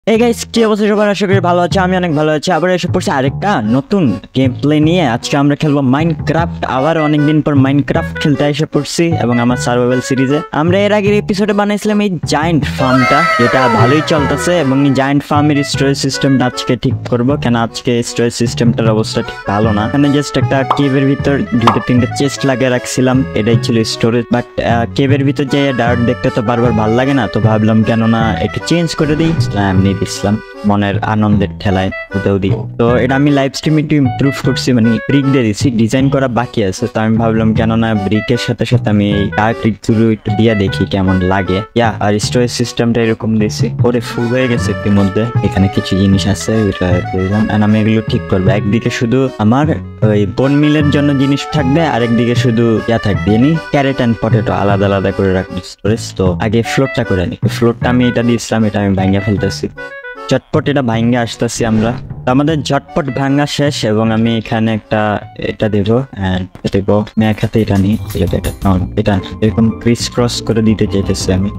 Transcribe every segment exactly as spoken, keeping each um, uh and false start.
এই গাইস কি অবস্থা সবার, আশা করি ভালো আছে। আমি অনেক ভালো আছি। আবার এসে পড়ছি আরেকটা নতুন গেম প্লে নিয়ে। আজকে আমরা খেলবো মাইনক্রাফট। আবার অনেকদিন পর মাইনক্রাফট খেলতে এসে পড়ছি এবং আমার সার্ভাইভাল সিরিজে আমরা এর আগের এপিসোডে বানাইছিলাম এই জায়ান্ট ফার্মটা, যেটা ভালোই চলতেছে। এবং এই জায়ান্ট ফার্মের স্টোরেজ সিস্টেমটা আজকে ঠিক করবো, কেন আজকে স্টোরেজ সিস্টেমটার অবস্থা ঠিক ভালো না। এখানে জাস্ট একটা কেভের ভিতর দুটো তিনটে চেস্ট লাগিয়ে রাখছিলাম, এটাই ছিল স্টোরেজ। বাট কেভের ভিতর যে ডার্ট দেখতে তো বারবার ভালো লাগে না, তো ভাবলাম কেননা একটু চেঞ্জ করে দিই। এমনি দিচ্ছিলাম মনের আনন্দের ঠেলায় ওটাও দিই। তো এটা আমি লাইভ স্ট্রিমে একটু ইমপ্রুভ করছি, মানে ব্রিক দিয়ে দিচ্ছি, ডিজাইন করা বাকি আছে। তো আমি ভাবলাম কেননা ব্রিকের সাথে সাথে আমি এই ডার্ক ব্রিকগুলো একটু দিয়ে দেখি কেমন লাগে। ইয়া আর স্টোরেজ সিস্টেমটা এরকম দিয়েছি। ওরে ফুল হয়ে গেছে এর মধ্যে, এখানে কিছু জিনিস আছে এটা দিলাম। এন্ড আমি এগুলো ঠিক করবো। একদিকে শুধু আমার ওই বোন মিলের জন্য জিনিস থাকবে, আরেকদিকে শুধু ইয়া থাকবে, এনি ক্যারেট অ্যান্ড পটেটো আলাদা আলাদা করে রাখবো স্টোরেজ। তো আগে ফ্লোরটা করে নিই। ফ্লোরটা আমি এটা দিয়েছিলাম, এটা আমি ভাঙিয়ে ফেলতেছি। ঝটপট এটা ভাঙ্গে আসতেছি আমরা। আমাদের ঝটপট ভাঙ্গা শেষ এবং আমি এখানে একটা এটা দেবো দেবো আমি এক হাতে এটা নিই, এটা এটা এরকম ক্রিস ক্রস করে দিতে চাইতেছি আমি।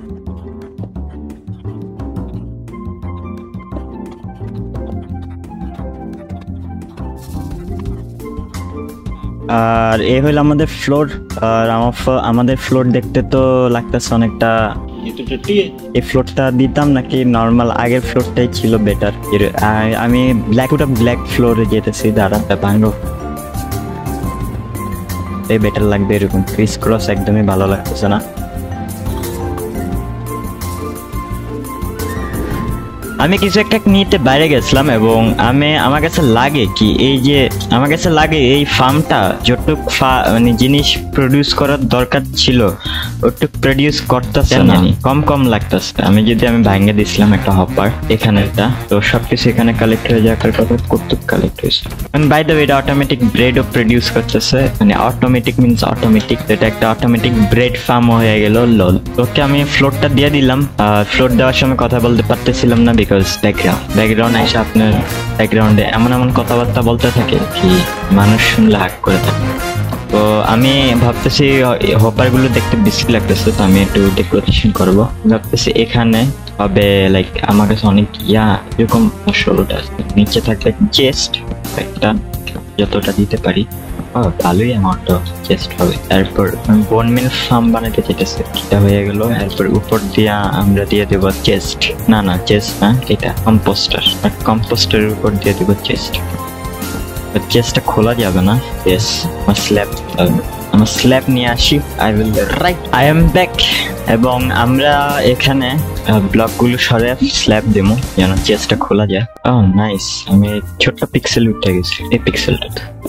আর এই হলো আমাদের ফ্লোর। আর আমাদের ফ্লোর দেখতে তো লাগতেছে অনেকটা, এই ফ্লোরটা দিতাম নাকি নর্মাল আগের ফ্লোরটাই ছিল বেটার। আমি ব্ল্যাক ওটা ব্ল্যাক ফ্লোরে যেতেছি, দাঁড়া ভাঙো, এই বেটার লাগবে। এরকম ক্রিস ক্রস একদমই ভালো লাগতেছে না। আমি কিছু একটা নিতে বাইরে গেছিলাম এবং আমি আমার কাছে লাগে কি এই যে আমার কাছে লাগে এই ফার্মটা যতটুক মানে জিনিস প্রডিউস করার দরকার ছিল ওটুক প্রডিউস করতেছে না, কম কম লাগতেছে। আমি যদি আমি ভাঙে দিছিলাম একটা হপার এখানে, এটা তো সবকিছু এখানে কালেক্ট হয়ে যাওয়ার কথা কতটুক কালেক্ট হয়েছে। মানে বাই দ্য ওয়ে এটা অটোমেটিক ব্রেডও প্রডিউস করতেছে, মানে অটোমেটিক মিনস অটোমেটিক, এটা একটা অটোমেটিক ব্রেড ফার্ম হয়ে গেল। লল ওকে আমি ফ্লোরটা দিয়ে দিলাম। ফ্লোর দেওয়ার সময় কথা বলতে পারতেছিলাম না বিকজ ব্যাকগ্রাউন্ড ব্যাকগ্রাউন্ড এসে আপনার ব্যাকগ্রাউন্ডে এমন এমন কথাবার্তা বলতে থাকে কি মানুষ শুনলে হাক করে থাকে। তো আমি ভাবতেছি হপার গুলো দেখতে বেশি লাগতেছে, তো আমি একটু ডেকোরেশন করবো ভাবতেছি। এখানে হবে লাইক আমার কাছে অনেক ইয়া এরকম ষোলোটা নিচে থাকবে চেস্ট একটা, যতটা দিতে পারি ভালোই অ্যামাউন্ট চেস্ট হবে। তারপর বোন মিল ফার্ম বানাতে চাইতেছে, এটা হয়ে গেল। এরপর উপর দিয়ে আমরা দিয়ে দেবো চেস্ট, না না চেস্ট না, এটা কম্পোস্টার, আর কম্পোস্টারের উপর দিয়ে দেবো চেস্ট। চেস্টটা খোলা যাবে না। ইয়েস আমার স্ল্যাব আমার স্ল্যাব নিয়ে আসি। I will right I am back. এবং আমরা এখানে ব্লকগুলো সরে স্ল্যাব দেবো যেন চেস্টটা খোলা যায়। ও নাইস, আমি ছোট্ট পিক্সেল উঠে গেছি এই পিক্সেলটা।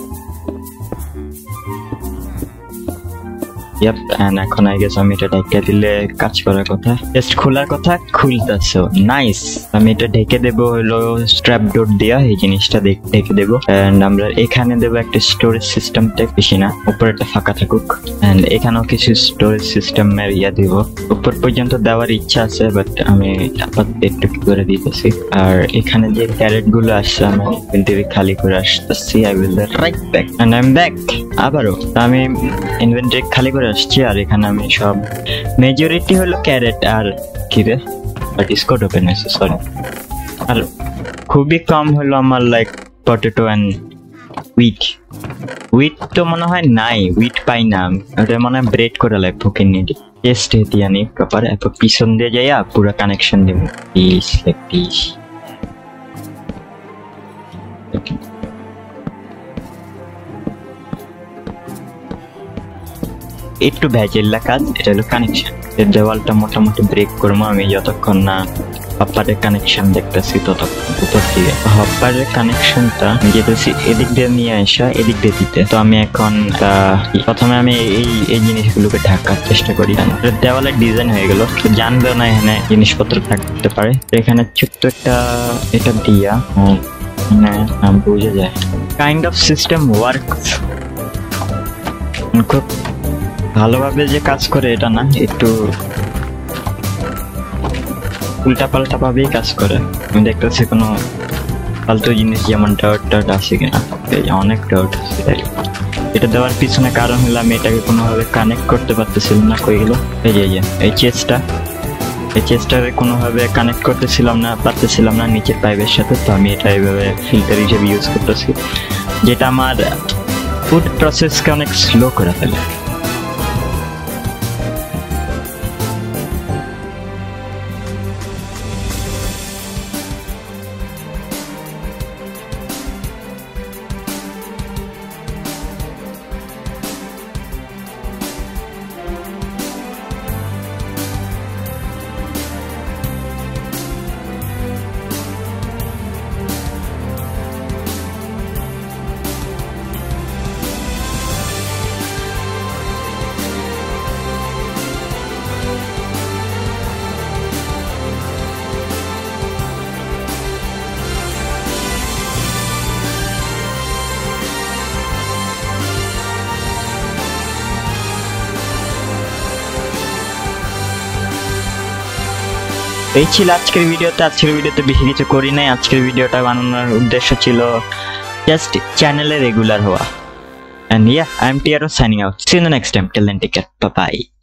ইয়াপ এন্ড এখন আই গেস আমি এটা ঢেকে দিলে কাজ করার কথা, জাস্ট খোলার কথা, খুলতেছে। নাইস, আমি এটা ঢেকে দেবো হলো স্ট্র্যাপ ডোর দিয়া, এই জিনিসটা ঢেকে দেবো। এন্ড আমরা এখানে দেবো একটা স্টোরেজ সিস্টেম টাইপ, বেশি না, উপরেটা ফাঁকা থাকুক। এন্ড এখানেও কিছু স্টোরেজ সিস্টেমের ইয়া দিব। উপর পর্যন্ত দেওয়ার ইচ্ছা আছে বাট আমি একটু করে দিতেছি। আর এখানে যে ক্যারেট গুলো আসছে আমি ইনভেন্টরি খালি করে আসতেছি। I will right back and I am back. আবারও আমি ইনভেন্টরি খালি করে আসছি। আর এখানে আমি সব মেজরিটি হলো ক্যারেট আর কিরে ডিসকর্ড ওপেন হয়েছে সরি। আর খুবই কম হলো আমার like potato and wheat. Wheat তো মনে হয় নাই, উইট পাই না, ওটা মনে হয় ব্রেড করে লাইক ফকির নিয়ে টেস্ট হেতি আনি প্রপার। এরপর পিছন দিয়ে যাইয়া পুরো কানেকশন দেব পিস লাইক পিস। একটু ভেজেল্লা কাজ, এটা হলো কানেকশন। এর দেওয়ালটা মোটামুটি ব্রেক করবো আমি যতক্ষণ না হপারের কানেকশন দেখতেছি ততক্ষণ উপর দিকে। হপারের কানেকশনটা যেতেছি এদিক দিয়ে নিয়ে আসা এদিক দিয়ে দিতে। তো আমি এখন প্রথমে আমি এই এই জিনিসগুলোকে ঢাকার চেষ্টা করি। দেওয়ালের ডিজাইন হয়ে গেল, জানবে না এখানে জিনিসপত্র থাকতে পারে। এখানে ছোট্ট একটা এটা দিয়া মানে বুঝে যায় কাইন্ড অফ সিস্টেম ওয়ার্কস। খুব ভালোভাবে যে কাজ করে এটা না, একটু উল্টা পাল্টা ভাবেই কাজ করে। আমি দেখতেছি কোনো ফালতু জিনিস যেমন ডাউট ডাউট আছে কিনা, অনেক ডাউট আছে। এটা দেওয়ার পিছনে কারণ হলো আমি এটাকে কোনোভাবে কানেক্ট করতে পারতেছিলাম না, কই গেল এই যে এই চেস্টটা এই চেস্টারে কোনোভাবে কানেক্ট করতেছিলাম না, পারতেছিলাম না নিচের পাইপের সাথে। তো আমি এটা এইভাবে ফিল্টার হিসেবে ইউজ করতেছি, যেটা আমার ফুড প্রসেসকে অনেক স্লো করে ফেলে। এই ছিল আজকের ভিডিওতে। আজকের ভিডিওতে বেশি কিছু করি নাই। আজকের ভিডিওটা বানানোর উদ্দেশ্য ছিল জাস্ট চ্যানেলে রেগুলার হওয়া। And yeah, I'm Tiaro signing out. See you in the next time. Till then, take care. Bye bye.